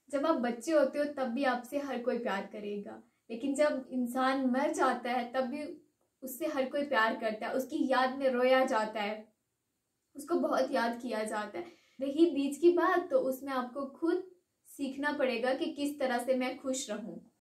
जब आप बच्चे होते हो तब भी आपसे हर कोई प्यार करेगा, लेकिन जब इंसान मर जाता है तब भी उससे हर कोई प्यार करता है, उसकी याद में रोया जाता है, उसको बहुत याद किया जाता है। रही बीच की बात, तो उसमें आपको खुद सीखना पड़ेगा कि किस तरह से मैं खुश रहूं।